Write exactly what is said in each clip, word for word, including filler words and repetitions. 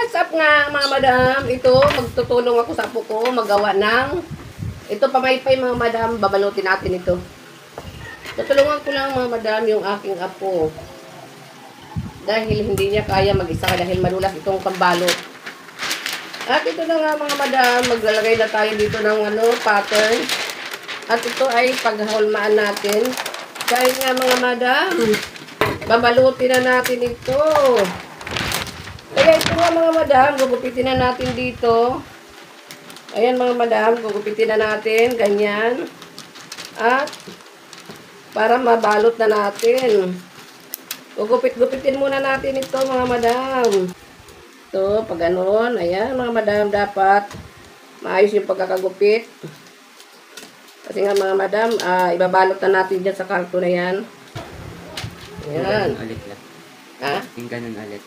What's up nga mga madam? Ito, magtutulong ako sa apo ko magawa ng ito pamaypay mga madam, babalutin natin ito. Tutulungan ko lang mga madam yung aking apo. Dahil hindi niya kaya mag-isa dahil madulas itong pambalot. At ito na nga mga madam, maglalagay na tayo dito ng ano, pattern. At ito ay paghahulmaan natin. Dahil nga mga madam, babalutin na natin ito. Kaya ito nga mga madam, gugupitin na natin dito. Ayan mga madam, gugupitin na natin, ganyan. At para mabalot na natin. Gugupit-gupitin muna natin ito mga madam. Ito, pag ganon, ayan mga madam, dapat maayos yung pagkakagupit. Kasi nga mga madam, uh, ibabalot na natin dyan sa karton na yan. Ayan. Yung ulit lang. Ha? Yung ganun ulit.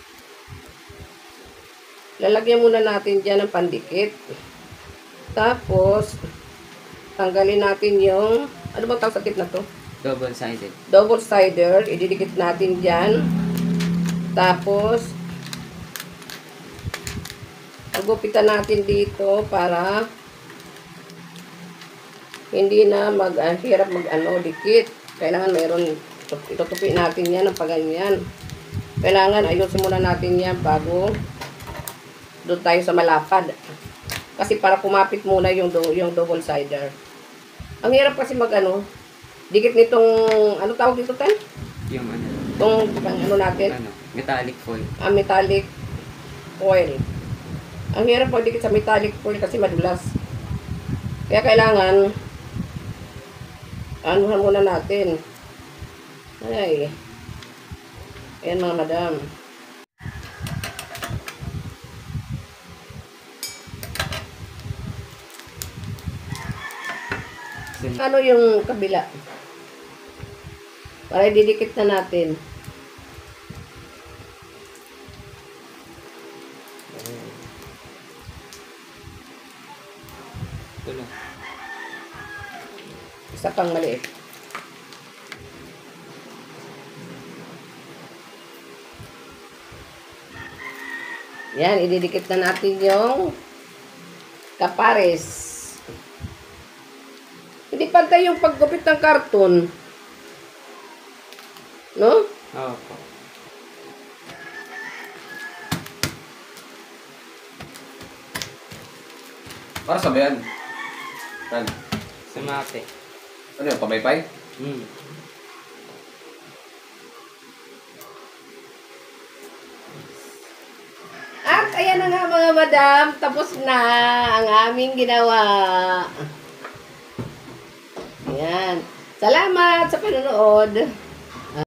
Lalagyan muna natin dyan ng pandikit. Tapos, tanggalin natin yung, ano bang tawag sa tip na to? Double-sided. Double-sider. Ididikit natin dyan. Tapos, gupitan natin dito para hindi na mag, uh, hirap mag-ano, dikit. Kailangan mayroon, itutupi natin yan ng paganyan. Kailangan ayusin muna natin yan bago doon tayo sa malapad. Kasi para kumapit muna yung, do, yung double-sider. Ang hirap kasi mag-ano, dikit nitong, ano tawag dito tayo? Yung ano? Itong, ano natin? Ano? Metallic foil. Ah, metallic foil. Ang hirap magdikit sa metallic foil kasi madulas. Kaya kailangan, anuhan muna natin. Ay. Ayan mga madam. Ano yung kabila? Para ididikit na natin. Ito lang. Isa pang maliit. Yan, ididikit na natin yung kapares. Hindi pantay yung paggupit ng karton. No? Oo po. Para sa bayan? Kan? Sumate. Ano yung pamaypay? Hmm. At ayan na nga mga madam, tapos na ang aming ginawa. Ayan. Salamat sa panonood.